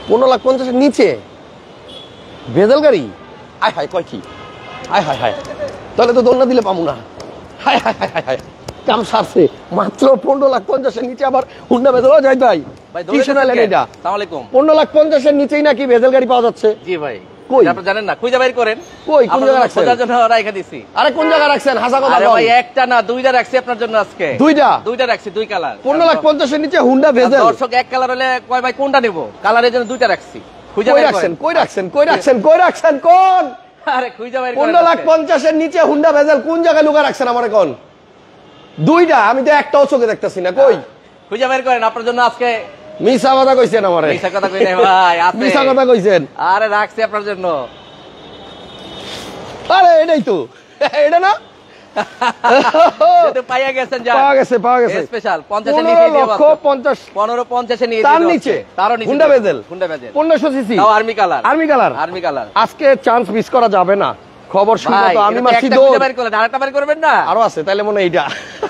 15,50,000 নিচে ভেজাল গাড়ি? আয় হায়, কয় কি? আয় হায় হায়, তাহলে তো দোলনা দিলে পাবো না। হায় হায় হায় হায়, কাম সারছে। মাত্র 15,50,000 নিচে আবার হুন্ডা ভেজাল। ও যাই ভাই, কি শোনালেন এটা? আসসালামু আলাইকুম। 15,50,000 নিচেই নাকি ভেজাল গাড়ি পাওয়া যাচ্ছে? জি ভাই। কই আপনি জানেন না? খুঁজে বের করেন। কই কোন জায়গা রাখছেন? খোঁজার জন্য রাইখা দিছি। আরে কোন জায়গা রাখছেন? হাসা কথা বল। আরে ভাই একটা না দুইটা রাখছি আপনার জন্য আজকে। দুইটা রাখছি, দুই কালার। 15,50,000 নিচে হুন্ডা ভেজাল। দর্শক এক কালার হলে কয় ভাই কোনটা নেব? কালারের জন্য দুইটা রাখছি। খুঁজে বের করেন। কই রাখছেন কোন? আরে খুঁজে বের করেন। 15,50,000 নিচে হুন্ডা ভেজাল কোন জায়গায় লুকা রাখছেন আমারে কোন? দুইটা, আমি তো একটাও চোখে দেখতেছি না। কই? খুঁজে বের করেন আপনার জন্য আজকে। মিছা কথা কইছেন আমারে। মিছা কথা কই নাই ভাই, আছে। মিছা কথা কইছেন। আরে রাখছি আপনার জন্য। আরে এটাই তো, এটা না? যেটা পাইয়া গেছেন যা। পাওয়া গেছে। স্পেশাল 50 এর নিচে দিয়ে বাস। 15,50 এর নিচে তার নিচে। তারও নিচে হুন্ডা ভেজাল। 1500 সিসি। তাও আর্মি কালার। আজকে চান্স মিস করা যাবে না। খবর শুনে তো আমি মারছি দৌড়। একটা বের করলেন, আরেকটা বের করবেন না? আরো আছে, তাহলে মনে এইটা।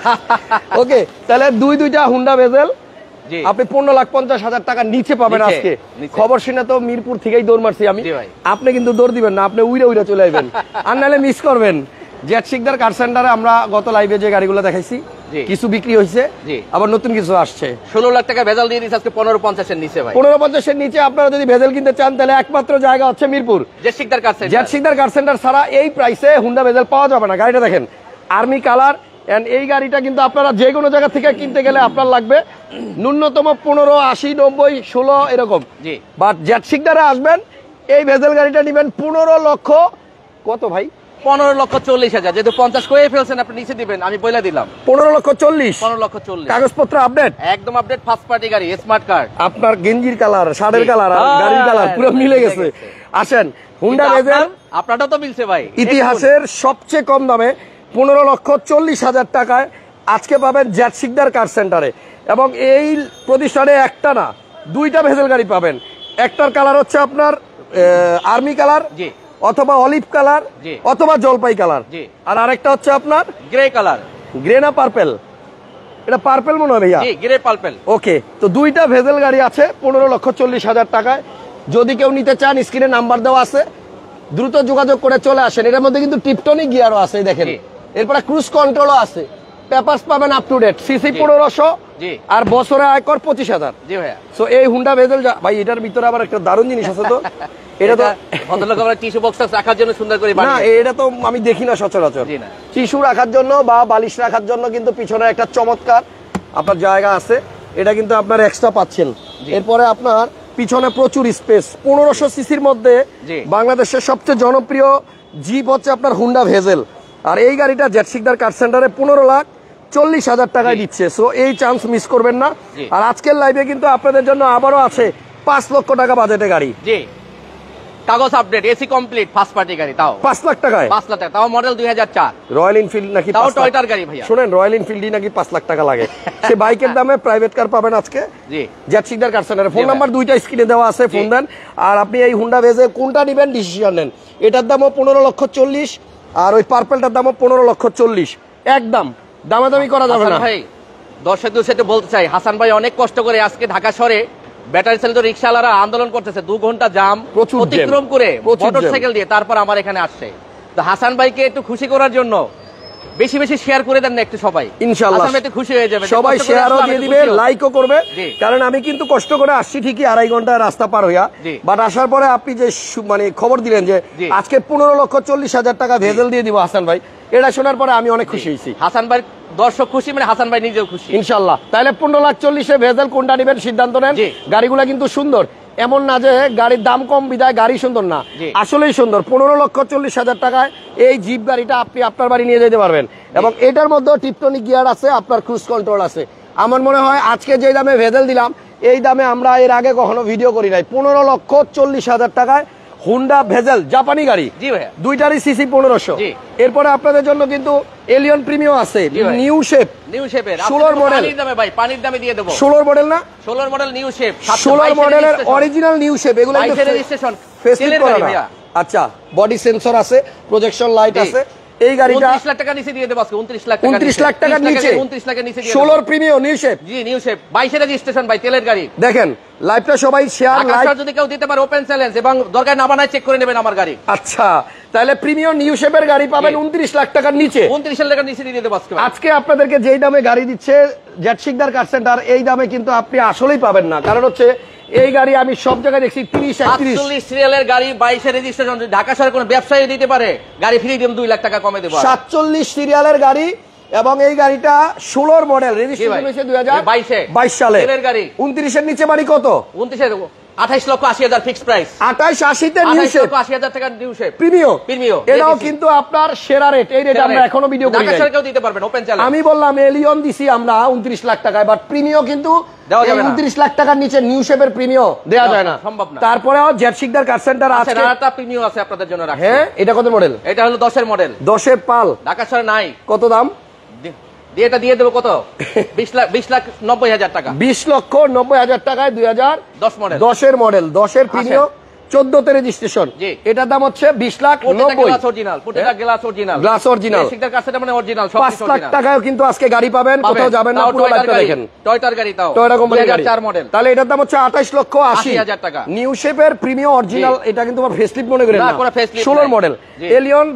ওকে, তাহলে দুইটা হুন্ডা ভেজাল আপনি 15,50,000 টাকা নিচে পাবেন আজকে। খবর শুনে তো মিরপুর থেকেই দৌড় মারছি আমি। আপনি কিন্তু দৌড় দিবেন না, আপনি উইরা চলে আসবেন, আর নাহলে মিস করবেন। জেট শিকদার কার সেন্টারে আমরা গত লাইভে যে গাড়িগুলো দেখাইছি কিছু বিক্রি হয়েছে, আবার নতুন কিছু আসছে। 16 লাখ টাকা ভেজাল দিয়ে দিচ্ছে আজকে 15,50 এর নিচে ভাই। 15,50 এর নিচে আপনারা যদি ভেজাল কিনতে চান তাহলে একমাত্র জায়গা হচ্ছে Mirpur Z Sikder car centre. ছাড়া এই প্রাইসে হুন্ডা ভেজাল পাওয়া যাবে না। গাড়িটা দেখেন, আর্মি কালার। এন্ড এই গাড়িটা কিন্তু আপনারা যে কোনো জায়গা থেকে কিনতে গেলে আপনার লাগবে ন্যূনতম 15, 80, 90, 16 এরকম। বাট জেট শিকদারে আসবেন, এই ভেজাল গাড়িটা নেবেন 15 লক্ষ কত ভাই? 15,40,000। যেহেতু 50 কয়ে ফেলছেন আপনি নিচে দিবেন, আমি বলে দিলাম 15,40,000। 15,40,000 কাগজপত্র আপডেট, একদম আপডেট, ফার্স্ট পার্টি গাড়ি, স্মার্ট কার্ড। আপনার গেঞ্জির কালার, শার্টের কালার আর গাড়ির কালার পুরো মিলে গেছে। আসেন, হুন্ডা ভেজাল আপনারটা তো মিলছে ভাই। ইতিহাসের সবচেয়ে কম দামে 15,40,000 টাকায় আজকে পাবেন জেট শিকদার কার সেন্টারে। এবং এই প্রতিষ্ঠানে একটা না দুইটা ভেজাল গাড়ি পাবেন। একটার কালার হচ্ছে আপনার আর্মি কালার, অথবা অলিভ কালার, অথবা জলপাই কালার, আর আরেকটা হচ্ছে আপনার গ্রে কালার। গ্রে না পার্পেল? এটা পার্পেল মনে হয় ভাইয়া। Grey purple. ওকে, তো দুইটা ভেজাল গাড়ি আছে 15,40,000 টাকায়। যদি কেউ নিতে চান স্ক্রিনে নাম্বার দেওয়া আছে, দ্রুত যোগাযোগ করে চলে আসেন। এটার মধ্যে কিন্তু টিপটনিক গিয়ারও আছে দেখেন, এরপরে ক্রুজ কন্ট্রোলও আছে। পেপারস পাবেন আপ টু ডেট, সিসি 1500 আর বছরে আয়কর 25,000। জি ভাইয়া। সো এই হুন্ডা ভেজাল ভাই, এটার ভিতরে আবার একটা দারুণ জিনিস আছে। তো এটা তো ভদ্রলোক আমরা টিস্যু বক্স রাখার জন্য সুন্দর করে না, এটা তো আমি দেখি না সচরাচর। টিস্যু রাখার জন্য বা বালিশ রাখার জন্য কিন্তু পিছনে একটা চমৎকার আপনার জায়গা আছে, এটা কিন্তু আপনার এক্সট্রা পাচ্ছেন। এরপরে আপনার পিছনে প্রচুর স্পেস। 1500 সিসির মধ্যে বাংলাদেশের সবচেয়ে জনপ্রিয় জিপ হচ্ছে আপনার হুন্ডা ভেজেল। আর এই গাড়িটা জেট শিকদার কার সেন্টারে 15,40,000 টাকায় দিচ্ছে। সো এই চান্স মিস করবেন না। আর আজকের লাইভে কিন্তু আপনাদের জন্য আবারও আছে 5 লক্ষ টাকা বাজেটে গাড়ি। কাগজ update, AC complete, first party গাড়ি, তাও 5 লাখ টাকায়। 5 লাখ টাকা, তাও মডেল 2004। রয়্যাল এনফিল্ড নাকি? তাও টয়টার গাড়ি ভাইয়া। শুনেন, রয়্যাল এনফিল্ডই নাকি 5 লাখ টাকা লাগে। সে বাইকের দামে প্রাইভেট কার পাবেন আজকে জেট শিকদার কার সেন্টারে। ফোন নাম্বার দুইটা স্ক্রিনে দেওয়া আছে, ফোন দেন। আর আপনি এই হুন্ডা ভেজে কোনটা নেবেন ডিসিশন নেন। এটার দামও 15,40,000 আর ওই পার্পেলটার দামও 15,40,000। একদম দামাদামি করা যাবে না ভাই। দর্শকদের সাথে বলতে চাই, হাসান ভাই অনেক কষ্ট করে আজকে ঢাকা শহরে ব্যাটারি চালিত রিকশাওয়ালারা আন্দোলন করতেছে, 2 ঘন্টা জাম অতিক্রম করে মোটরসাইকেল দিয়ে তারপর আমার এখানে আসছে। তো হাসান ভাইকে একটু খুশি করার জন্য বেশি বেশি শেয়ার করে দেন না একটু সবাই, ইনশাআল্লাহ হাসান ভাই একটু খুশি হয়ে যাবে। সবাই শেয়ারও দিয়ে দিবে, লাইকও করবে। কারণ আমি কিন্তু কষ্ট করে আসছি ঠিকই 2.5 ঘন্টা রাস্তা পার হইয়া, বাট আসার পরে আপনি যে মানে খবর দিলেন যে আজকে 15,40,000 টাকা ভেজাল দিয়ে দিব হাসান ভাই, এটা শোনার পরে আমি অনেক খুশি হয়েছি। হাসান ভাই দর্শক খুশি মানে হাসান ভাই নিজেও খুশি ইনশাআল্লাহ। তাহলে 15,40,000 ভেজাল কোনটা নেবেন সিদ্ধান্ত নেন। গাড়িগুলা কিন্তু সুন্দর, এমন না যে গাড়ির দাম কম বিদায় গাড়ি সুন্দর না, আসলেই সুন্দর। 15,40,000 টাকায় এই জিপ গাড়িটা আপনি আপনার বাড়ি নিয়ে যেতে পারবেন। এবং এটার মধ্যে টিপটনিক গিয়ার আছে, আপনার ক্রুজ কন্ট্রোল আছে। আমার মনে হয় আজকে যে দামে ভেজাল দিলাম এই দামে আমরা এর আগে কখনো ভিডিও করি নাই। 15,40,000 টাকায় হুন্ডা ভেজেল জাপানি গাড়ি। জি ভাইয়া, দুইটারই সিসি 1500। এরপরে আপনাদের জন্য কিন্তু এলিয়ন প্রিমিয়াম আছে, নিউ শেপের 16 মডেল। পানির দামে দিয়ে দেব। 16 মডেল না, 16 মডেল নিউ শেপ, 16 মডেলের অরিজিনাল নিউ শেপ। এগুলো রেজিস্ট্রেশন ফেসলিফট করা না। আচ্ছা, বডি সেন্সর আছে, প্রজেকশন লাইট আছে, এই গাড়িটা 29 লাখ টাকা নিচে দিয়ে দেব আজকে 29 লাখ টাকা 29 লাখ টাকার নিচে 29 লাখের নিচে দিয়ে 16 premium new shape. G new shape 22 registration ভাই তেলের গাড়ি। দেখেন লাইভটা সবাই শেয়ার লাইক যদি কেউ দিতে পারে ওপেন চ্যালেঞ্জ এবং দরকার না বানায় চেক করে নেবেন আমার গাড়ি। আচ্ছা তাহলে প্রিমিয়াম নিউ শেপের গাড়ি পাবেন 29 লাখ টাকার নিচে। 29 লাখ টাকার নিচে দিয়ে দেব আজকে। আজকে আপনাদেরকে যেই দামে গাড়ি দিচ্ছে জেড শিকদার কার সেন্টার, এই দামে কিন্তু আপনি আসলেই পাবেন না। কারণ হচ্ছে এই গাড়ি আমি সব জায়গায় দেখছি 30 31 48 সিরিয়ালের গাড়ি 22 রেজিস্ট্রেশন, ঢাকা শহরে কোনো ব্যবসায়ী দিতে পারে গাড়ি ফ্রি দিম 2 লাখ টাকা কমে দেব। 47 সিরিয়ালের গাড়ি এবং এই গাড়িটা 16 মডেল, রেজিস্ট্রেশন হয়েছে 2022 সালে। তেলের গাড়ি 29 এর নিচে বাড়ি কত? 29 28,80,000 ফিক্স প্রাইস। 28 তে নিউ শেপ 28,80,000 টাকা নিউ শেপ প্রিমিয়াম। প্রিমিয়াম এটাও কিন্তু আপনার সেরা রেট। এই রেট আমরা এখনো ভিডিও করি ঢাকা নাই। শহরে কেউ দিতে পারবেন ওপেন চ্যালেঞ্জ। আমি বললাম এলিয়ন দিছি আমরা 29 লাখ টাকায়, বাট প্রিমিয়াম কিন্তু দেওয়া যাবে না। 29 লাখ টাকার নিচে নিউ শেপের প্রিমিয়াম দেওয়া যায় না, সম্ভব না। তারপরেও জেড শিকদার কার সেন্টার আছে একটা প্রিমিয়াম আছে আপনাদের জন্য রাখছি। হ্যাঁ এটা কত মডেল? এটা হলো 10 এর মডেল, 10 এর পাল, ঢাকা শহরে নাই। কত দাম? দিয়ে এটা দিয়ে দেব কত? 20,90,000 টাকা। 20,90,000 টাকায় 2010 মডেল, 10 এর মডেল, 10 এর প্রিমিয়াম, 14 তে রেজিস্ট্রেশন। এটার দাম হচ্ছে 20,90,000। গ্লাস অরিজিনাল, প্রত্যেকটা glass original, glass original. Sikdar কাছে মানে অরিজিনাল, সব 5 লাখ টাকায়ও কিন্তু আজকে গাড়ি পাবেন, কোথাও যাবেন না। পুরো লাইভটা দেখেন। টয়োটার গাড়ি, তাও টয়োটা কোম্পানির গাড়ি, 2004 মডেল। তাহলে এটার দাম হচ্ছে 28,80,000 টাকা। নিউ শেপের প্রিমিয়াম অরিজিনাল, এটা কিন্তু আবার ফেসলিফট মনে করেন না, না। কোনো facelift 16 model Allion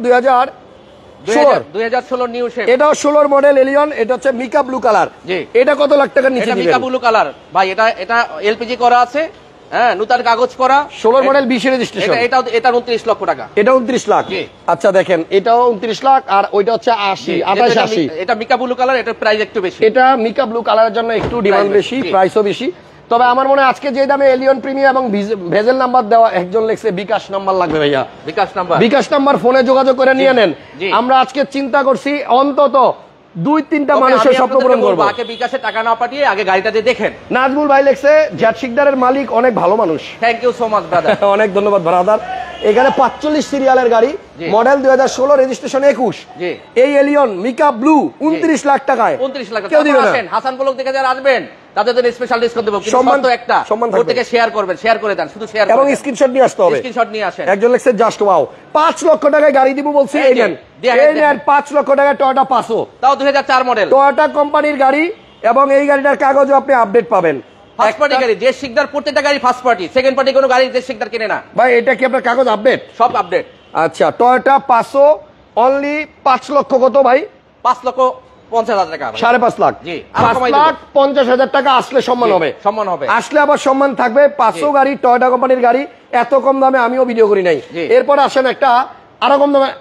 2016 new shape. এটাও 16 মডেল এলিয়ন, এটা হচ্ছে মিকা ব্লু কালার। এটা কত লাখ টাকার নিচে এটা দিবেন? মিকা ব্লু কালার ভাই, এটা এলপিজি করা আছে, হ্যাঁ নতুন কাগজ করা, 16 মডেল 20 রেজিস্ট্রেশন। এটা 29 লক্ষ টাকা। এটা 29 লাখ। আচ্ছা দেখেন এটাও 29 লাখ, আর ওইটা হচ্ছে 28,80। এটা মিকা ব্লু কালার, এটার প্রাইস একটু বেশি। এটা মিকা ব্লু কালারের জন্য একটু ডিমান্ড বেশি, প্রাইসও বেশি। তবে আমার মনে হয় আজকে যে দামে এলিয়ন প্রিমিয়াম এবং ভেজেল নাম্বার দেওয়া, একজন লেখছে বিকাশ নাম্বার লাগবে ভাইয়া। বিকাশ নাম্বার ফোনে যোগাযোগ করে নিয়ে নেন। আমরা আজকে চিন্তা করছি অন্তত 2-3টা মানুষের স্বপ্ন পূরণ করব। আগে বিকাশে টাকা না পাঠিয়ে আগে গাড়িটাতে দেখেন। নাজমুল ভাই লেখছে জেড শিকদারের মালিক অনেক ভালো মানুষ। Thank you so much brother. অনেক ধন্যবাদ ব্রাদার। এখানে 45 সিরিয়ালের গাড়ি, মডেল 2016, রেজিস্ট্রেশন 21। এই এলিয়ন মিকা ব্লু 29 লাখ টাকায়। 29 লাখ টাকা। কেউ দিবে না। হাসান ব্লগ দেখে যারা আসবেন তাদের জন্য স্পেশাল ডিসকাউন্ট দেব। কিন্তু সম্মান তো একটা, প্রত্যেককে শেয়ার করবেন, শেয়ার করে দেন, শুধু শেয়ার এবং স্ক্রিনশট নিয়ে আসতে হবে। স্ক্রিনশট নিয়ে আসেন। একজন লেখছে জাস্ট ওয়াও, 5 লক্ষ টাকায় গাড়ি দিব বলছি। এই নেন, এই নেন 5 লক্ষ টাকায় টয়োটা পাসো, তাও 2004 মডেল, টয়োটা কোম্পানির গাড়ি। এবং এই গাড়িটার কাগজও আপনি আপডেট পাবেন। ফার্স্ট পার্টি গাড়ি, যে শিকদার প্রত্যেকটা গাড়ি ফার্স্ট পার্টি, সেকেন্ড পার্টি কোনো গাড়ি যে শিকদার কিনে না ভাই। এটা কি আপনার কাগজ আপডেট? সব আপডেট। আচ্ছা টয়োটা পাসো অনলি 5 লক্ষ কত ভাই? 5,50,000 টাকা। 5.5 লাখ। জি, 5,50,000 টাকা আসলে সম্মান হবে। সম্মান হবে, আসলে আবার সম্মান থাকবে। 500 গাড়ি, টয়োটা কোম্পানির গাড়ি, এত কম দামে আমিও ভিডিও করি নাই। এরপর আসেন একটা আরো কম দামে।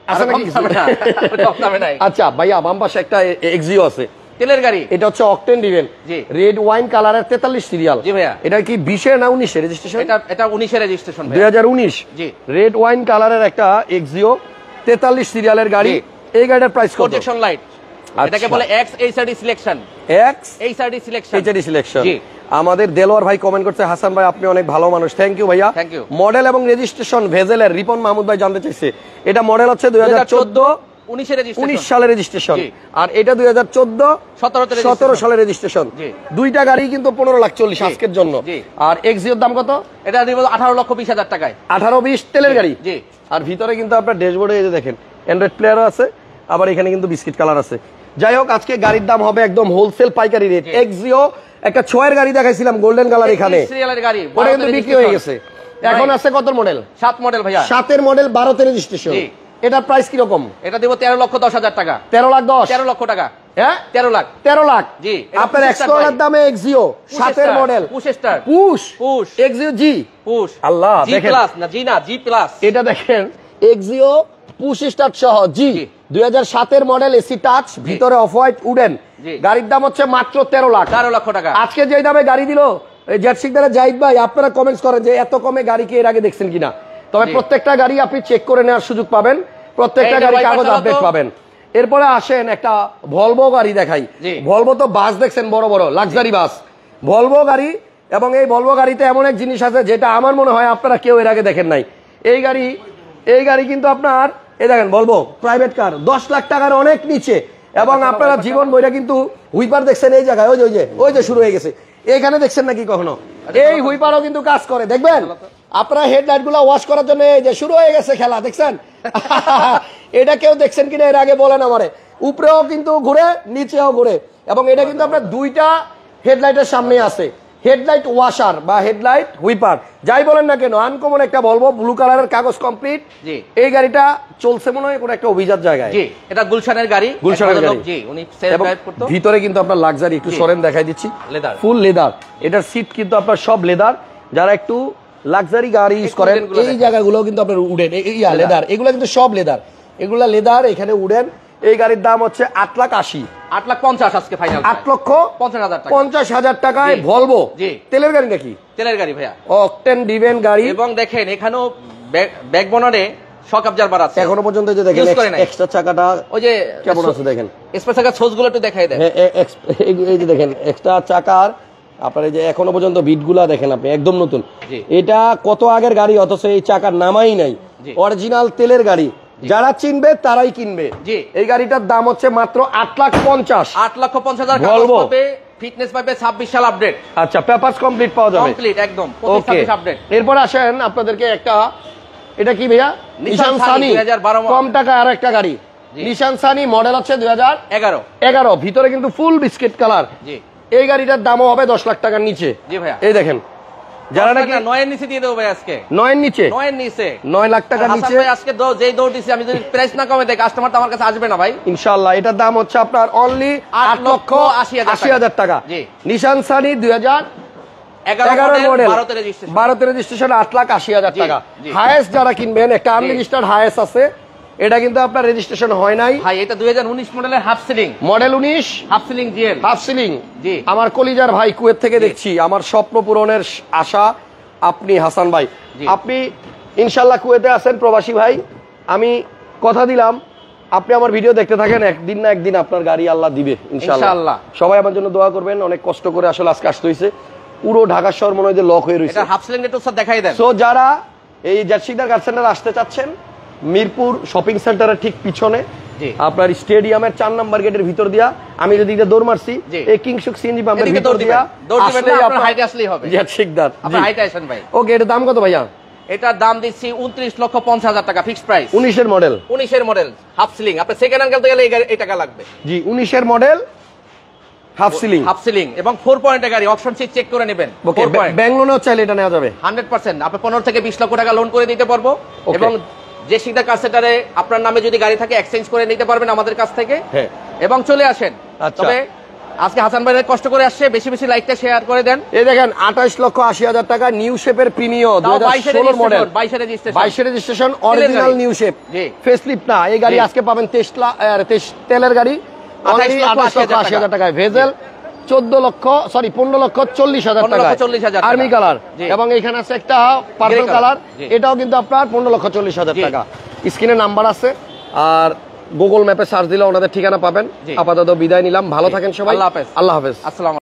আচ্ছা ভাইয়া বাম পাশে একটা এক্সিও আছে, তেলের গাড়ি। এটা হচ্ছে অকটেন ডিভেন, রেড ওয়াইন কালারের 43 সিরিয়াল। জি ভাইয়া। এটা কি 20 এর না 19 এর রেজিস্ট্রেশন? এটা 19 এর রেজিস্ট্রেশন ভাই, 2019। জি, রেড ওয়াইন কালারের একটা এক্সিও 43 সিরিয়ালের গাড়ি। এই গাড়িটার প্রাইস কত? প্রজেকশন লাইট, এটাকে বলে X HRD selection. X HRD selection, HRD selection. জি, আমাদের দেলোয়ার ভাই কমেন্ট করছে, হাসান ভাই আপনি অনেক ভালো মানুষ। থ্যাংক ইউ ভাইয়া। Thank you. মডেল এবং রেজিস্ট্রেশন ভেজেলের রিপন মাহমুদ ভাই জানতে চাইছে। এটা মডেল হচ্ছে 2014, 19 সালের রেজিস্ট্রেশন। আর এটা 2014, 17 সালের রেজিস্ট্রেশন। দুইটা গাড়ি কিন্তু 15,40,000 আজকের জন্য। আর এক্সিওর দাম কত? এটা দিব 18,20,000 টাকায়। 18-20 তেলের গাড়ি। জি। আর ভিতরে কিন্তু আপনার ড্যাশবোর্ডে এই যে দেখেন অ্যান্ড্রয়েড প্লেয়ারও আছে, আবার এখানে কিন্তু বিস্কিট কালার আছে। যাই হোক আজকে গাড়ির দাম হবে একদম হোলসেল পাইকারি রেট। এক্সিও একটা 6 এর গাড়ি দেখাইছিলাম গোল্ডেন কালার, এখানে সিরিয়ালের গাড়ি, ওটা কিন্তু বিক্রি হয়ে গেছে। এখন আছে কত মডেল? 7 মডেল ভাইয়া। 7 এর মডেল, 12 তে রেজিস্ট্রেশন। এটার প্রাইস কি রকম? এটা দেব 13,10,000 টাকা। 13,10,000? 13 লক্ষ টাকা। হ্যাঁ 13 লাখ। 13 লাখ। জি। আপনার এক্সপ্লোরার দামে এক্সিও 7 এর model, push star, push Axio G, push. আল্লাহ জি প্লাস না, জি না, জি প্লাস। এটা দেখেন এক্সিও পুশ স্টার্ট সহ জি, 2007 এর মডেল, এসি টাচ, ভিতরে অফ হোয়াইট উডেন। গাড়ির দাম হচ্ছে মাত্র 13 লাখ। 13 লক্ষ টাকা। আজকে যে দামে গাড়ি দিল জেড শিকদারের জাহিদ ভাই, আপনারা কমেন্টস করেন যে এত কমে গাড়ি কি এর আগে দেখছেন কিনা। তবে প্রত্যেকটা গাড়ি আপনি চেক করে নেওয়ার সুযোগ পাবেন, প্রত্যেকটা গাড়ি কাগজ আপডেট পাবেন। এরপরে আসেন একটা ভলভো গাড়ি দেখাই। ভলভো তো বাস দেখছেন, বড় বড় লাক্সারি বাস, ভলভো গাড়ি। এবং এই ভলভো গাড়িতে এমন এক জিনিস আছে যেটা আমার মনে হয় আপনারা কেউ এর আগে দেখেন নাই। এই গাড়ি কিন্তু আপনার এই দেখেন ভলভো প্রাইভেট কার, 10 লাখ টাকার অনেক নিচে। এবং আপনারা জীবন বইটা কিন্তু হুইপার দেখছেন এই জায়গায়, ওই যে শুরু হয়ে গেছে। এখানে দেখছেন নাকি কখনো? এই হুইপারও কিন্তু কাজ করে, দেখবেন আপনারা হেডলাইট গুলা ওয়াশ করার জন্য এই যে শুরু হয়ে গেছে খেলা, দেখছেন? এটা কেউ দেখছেন কিনা এর আগে বলেন আমারে। উপরেও কিন্তু ঘুরে, নিচেও ঘুরে, এবং এটা কিন্তু আপনার দুইটা হেডলাইটের সামনে আছে, হেডলাইট ওয়াশার বা হেডলাইট হুইপার যাই বলেন না কেন। আনকমন একটা বলবো, ব্লু কালারের কাগজ কমপ্লিট। এই গাড়িটা চলছে মনে হয় কোনো একটা অভিজাত জায়গায়। জি, এটা গুলশানের গাড়ি, গুলশানের গাড়ি। জি, উনি সেলফ ড্রাইভ করতো। ভিতরে কিন্তু আপনার লাক্সারি, একটু সরেন দেখাই দিচ্ছি, লেদার, ফুল লেদার। এটার সিট কিন্তু আপনার সব লেদার। যারা একটু লাক্সারি গাড়ি ইউজ করেন এই জায়গাগুলো কিন্তু আপনার উডেন, লেদার, এগুলো কিন্তু সব লেদার, এগুলা লেদার, এখানে উডেন। এই গাড়ির দাম হচ্ছে 8,80,000, 8,50,000 আজকে ফাইনাল, 8,50,000 টাকা, 50,000 টাকায় জি। ভলভো। জি, তেলের গাড়ি নাকি? তেলের গাড়ি ভাইয়া, অকটেন ডিভেন গাড়ি। এবং দেখেন এখানেও ব্যাক বনারে শক অবজারভার আছে এখনো পর্যন্ত, যে দেখেন এক্সট্রা চাকাটা ওই যে কেমন আছে দেখেন, এক্সপ্রেস চাকার সোজগুলো একটু দেখাই দেন। এই যে দেখেন এক্সট্রা চাকার আপনার এই যে এখনো পর্যন্ত বিটগুলা দেখেন আপনি, একদম নতুন। এটা কত আগের গাড়ি, অথচ এই চাকার নামাই নাই, অরিজিনাল তেলের গাড়ি। যারা চিনবে তারাই কিনবে। এই গাড়িটার দাম হচ্ছে মাত্র 8,50,000, 8,50,000 ভলভো। ফিটনেস পাবে 26 সাল আপডেট। আচ্ছা, পেপারস কমপ্লিট পাওয়া যাবে, কমপ্লিট একদম, ওকে। 26 আপডেট। এরপর আসেন আপনাদেরকে একটা, এটা কি ভাইয়া? নিশান সানি, 2012 কম টাকা আর একটা গাড়ি, নিশান সানি, মডেল হচ্ছে 2011। ভিতরে কিন্তু ফুল বিস্কিট কালার। এই গাড়িটার দামও হবে 10 লাখ টাকার নিচে। জি ভাইয়া, এই দেখেন, যারা নাকি 9 এর নিচে দিয়ে দেবো ভাই আজকে, 9 এর নিচে, 9 এর নিচে 9 লাখ টাকার হাসান নিচে ভাই আজকে যেই দৌড় দিছি, আমি যদি প্রাইস না কমে দেই কাস্টমার তো আমার কাছে আসবে না ভাই ইনশাআল্লাহ। এটার দাম হচ্ছে আপনার অনলি 8,80,000 টাকা। নিশান সানি 2011 মডেল, 12 রেজিস্ট্রেশন, 8,80,000 টাকা। হায়েস্ট যারা কিনবেন, একটা আনরেজিস্টার্ড হায়েস্ট আছে, এটা কিন্তু আপনার রেজিস্ট্রেশন হয় নাই ভাই। এটা 2019 মডেলের half ceiling, model 19 half ceiling GL, half ceiling. জি, আমার কলিজার ভাই কুয়েত থেকে দেখছি, আমার স্বপ্ন পূরণের আশা আপনি হাসান ভাই। আপনি ইনশাআল্লাহ কুয়েতে আছেন প্রবাসী ভাই, আমি কথা দিলাম আপনি আমার ভিডিও দেখতে থাকেন, একদিন না একদিন আপনার গাড়ি আল্লাহ দিবে ইনশাআল্লাহ। সবাই আমার জন্য দোয়া করবেন, অনেক কষ্ট করে আসলে আজকে আসতে হইছে। পুরো ঢাকা শহর মনে হয় যে লক হয়ে রয়েছে। এটা হাফ সিলিং একটু স্যার দেখাই দেন। সো যারা এই জার্সিদার কার সেন্টার আসতে চাচ্ছেন, মিরপুর শপিং সেন্টারের ঠিক পিছনে আপনার স্টেডিয়ামের 4 নম্বর গেটের ভিতর দিয়া, আমি যদি দৌড় মারছি এই কিংসুক সিএনজি পাম্পের ভিতর দিয়া আসলেই আপনার হাইটে আসলেই হবে। জার্সিদার আপনি হাইটে আসেন ভাই। ওকে, এটার দাম কত ভাইয়া? এটার দাম দিচ্ছি 29,50,000 টাকা ফিক্সড প্রাইস। 19 এর মডেল, 19 এর মডেল হাফ সিলিং। আপনি সেকেন্ড হ্যান্ড কিনতে গেলে এই টাকা লাগবে। জি, 19 এর model half ceiling, half ceiling এবং 4 পয়েন্টের গাড়ি, অপশন সিট চেক করে নেবেন। 4 পয়েন্ট ব্যাংক লোনেও চাইলে এটা নেওয়া যাবে 100%। আপনি 15 থেকে 20 লক্ষ টাকা লোন করে দিতে পারবো, এবং যে শিকদার কার সেন্টারে আপনার নামে যদি গাড়ি থাকে এক্সচেঞ্জ করে নিতে পারবেন আমাদের কাছ থেকে। এবং চলে আসেন। তবে আজকে হাসান ভাই কষ্ট করে আসছে, বেশি বেশি লাইকটা শেয়ার করে দেন। এই দেখেন 28,80,000 টাকা, নিউ শেপের Premio 2016 model, 22 registration, original new shape, facelift না। এই গাড়ি আজকে পাবেন 23 তেলের গাড়ি, 28,80,000 টাকায়। ভেজেল 15,40,000 টাকা, আর্মি কালার। এবং এখানে আছে একটা পার্পল কালার, এটাও কিন্তু আপনার 15,40,000 টাকা। স্ক্রিনে নাম্বার আছে, আর গুগল ম্যাপে সার্চ দিলে ওনাদের ঠিকানা পাবেন। আপাতত বিদায় নিলাম, ভালো থাকেন সবাই, আল্লাহ হাফেজ। আসসালাম।